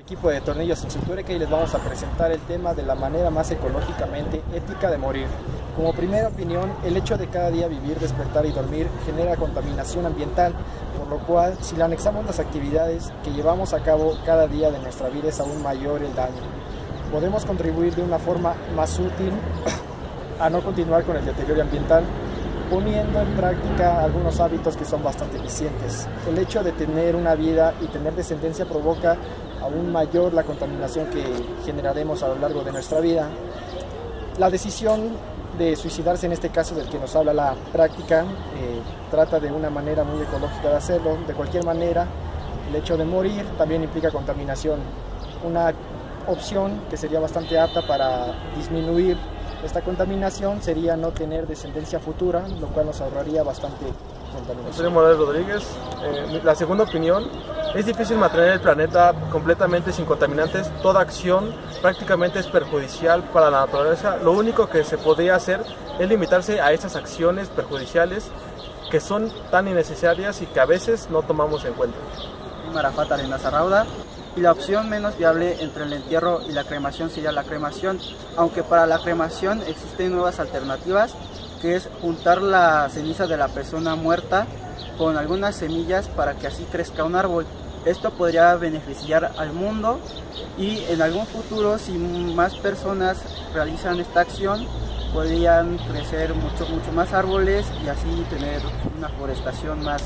equipo de Tornillos Insultureca y les vamos a presentar el tema de la manera más ecológicamente ética de morir. Como primera opinión, el hecho de cada día vivir, despertar y dormir genera contaminación ambiental, por lo cual si le anexamos las actividades que llevamos a cabo cada día de nuestra vida es aún mayor el daño. Podemos contribuir de una forma más útil a no continuar con el deterioro ambiental, poniendo en práctica algunos hábitos que son bastante eficientes. El hecho de tener una vida y tener descendencia provoca aún mayor la contaminación que generaremos a lo largo de nuestra vida. La decisión de suicidarse, en este caso del que nos habla la práctica, trata de una manera muy ecológica de hacerlo. De cualquier manera, el hecho de morir también implica contaminación. Una opción que sería bastante apta para disminuir esta contaminación sería no tener descendencia futura, lo cual nos ahorraría bastante contaminación. Soy Morales Rodríguez. La segunda opinión, es difícil mantener el planeta completamente sin contaminantes. Toda acción prácticamente es perjudicial para la naturaleza. Lo único que se podría hacer es limitarse a estas acciones perjudiciales que son tan innecesarias y que a veces no tomamos en cuenta. Marafat Arenas Arrauda. Y la opción menos viable entre el entierro y la cremación sería la cremación, aunque para la cremación existen nuevas alternativas, que es juntar la ceniza de la persona muerta con algunas semillas para que así crezca un árbol. Esto podría beneficiar al mundo y en algún futuro, si más personas realizan esta acción, podrían crecer mucho más árboles y así tener una forestación más.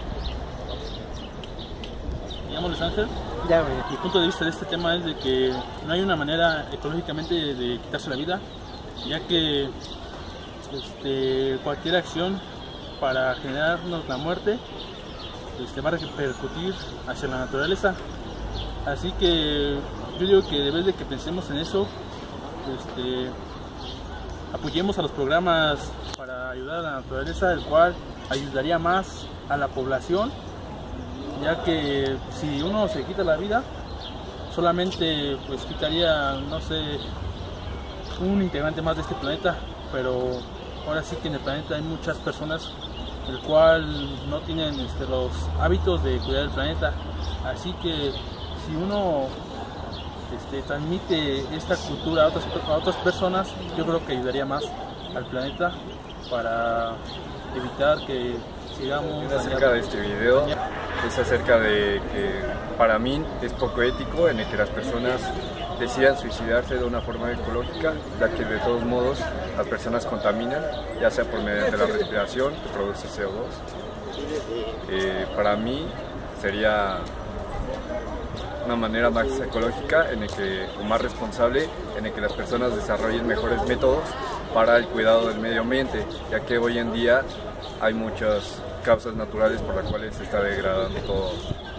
Me llamo Luis Ángel. Ya, güey. Mi punto de vista de este tema es de que no hay una manera ecológicamente de quitarse la vida, ya que cualquier acción para generarnos la muerte va a repercutir hacia la naturaleza. Así que yo digo que de vez de que pensemos en eso, apoyemos a los programas para ayudar a la naturaleza, el cual ayudaría más a la población, ya que si uno se quita la vida, solamente pues quitaría, no sé, un integrante más de este planeta, pero ahora sí que en el planeta hay muchas personas el cual no tienen los hábitos de cuidar el planeta, así que si uno transmite esta cultura a otras personas, yo creo que ayudaría más al planeta para evitar que sigamos acerca de este video. Es acerca de que para mí es poco ético en el que las personas decidan suicidarse de una forma ecológica, ya que de todos modos las personas contaminan, ya sea por mediante la respiración que produce CO2. Para mí sería una manera más ecológica o más responsable en el que las personas desarrollen mejores métodos para el cuidado del medio ambiente, ya que hoy en día hay muchas causas naturales por las cuales se está degradando todo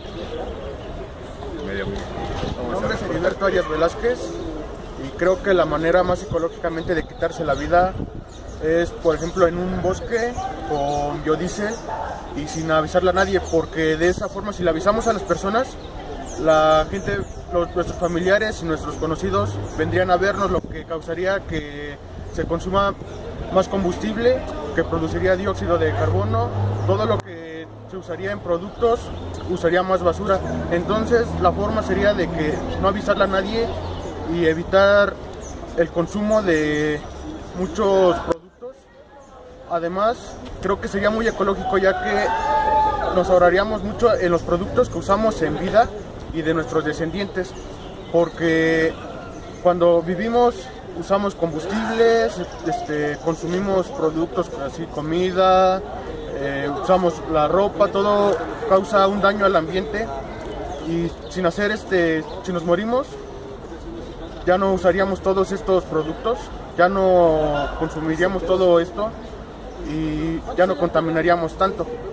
el medio ambiente. Mi nombre es Heriberto Arias Velázquez y creo que la manera más ecológicamente de quitarse la vida es, por ejemplo, en un bosque con biodiesel y sin avisarle a nadie, porque de esa forma, si le avisamos a las personas, la gente, nuestros familiares y nuestros conocidos vendrían a vernos, lo que causaría que se consuma más combustible, que produciría dióxido de carbono. Todo lo que se usaría en productos usaría más basura. Entonces la forma sería de que no avisarle a nadie y evitar el consumo de muchos productos. Además, creo que sería muy ecológico, ya que nos ahorraríamos mucho en los productos que usamos en vida y de nuestros descendientes, porque cuando vivimos usamos combustibles, consumimos productos así, comida, usamos la ropa, todo causa un daño al ambiente, y sin hacer si nos morimos ya no usaríamos todos estos productos, ya no consumiríamos todo esto y ya no contaminaríamos tanto.